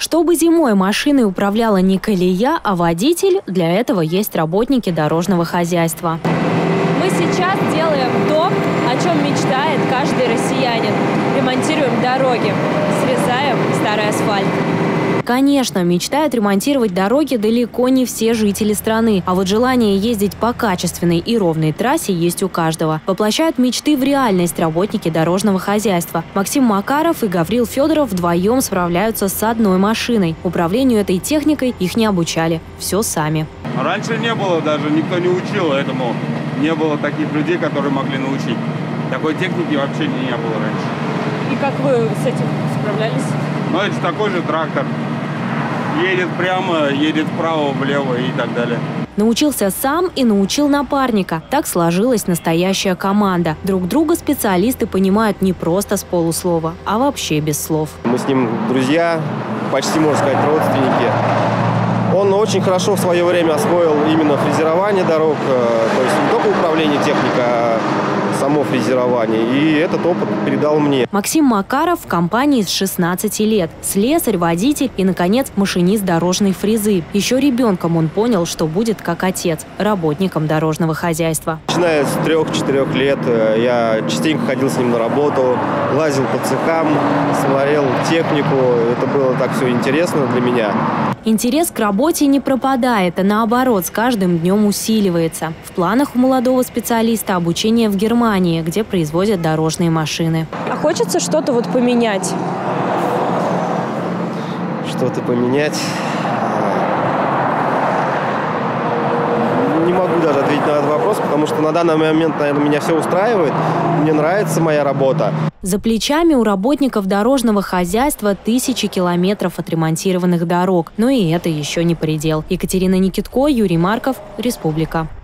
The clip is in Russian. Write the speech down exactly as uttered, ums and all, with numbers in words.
Чтобы зимой машиной управляла не колея, а водитель, для этого есть работники дорожного хозяйства. Мы сейчас делаем то, о чем мечтает каждый россиянин. Ремонтируем дороги, срезаем старый асфальт. Конечно, мечтают ремонтировать дороги далеко не все жители страны, а вот желание ездить по качественной и ровной трассе есть у каждого. Воплощают мечты в реальность работники дорожного хозяйства. Максим Макаров и Гаврил Федоров вдвоем справляются с одной машиной. Управлению этой техникой их не обучали. Все сами. Раньше не было даже, никто не учил этому. Не было таких людей, которые могли научить. Такой техники вообще не было раньше. И как вы с этим справлялись? Ну, это такой же трактор. Едет прямо, едет вправо, влево и так далее. Научился сам и научил напарника. Так сложилась настоящая команда. Друг друга специалисты понимают не просто с полуслова, а вообще без слов. Мы с ним друзья, почти, можно сказать, родственники. Он очень хорошо в свое время освоил именно фрезерование дорог, то есть не только управление техникой, а само фрезерование. И этот опыт передал мне. Максим Макаров в компании с шестнадцати лет. Слесарь, водитель и, наконец, машинист дорожной фрезы. Еще ребенком он понял, что будет как отец, работником дорожного хозяйства. Начиная с трех-четырех лет я частенько ходил с ним на работу, лазил по цехам, смотрел технику. Это было так все интересно для меня. Интерес к работе не пропадает, а наоборот, с каждым днем усиливается. В планах у молодого специалиста обучение в Германии, где производят дорожные машины. А хочется что-то вот поменять? Что-то поменять? Не могу даже ответить на этот вопрос, потому что на данный момент, наверное, меня все устраивает. Мне нравится моя работа. За плечами у работников дорожного хозяйства тысячи километров отремонтированных дорог. Но и это еще не предел. Екатерина Никитко, Юрий Марков, Республика.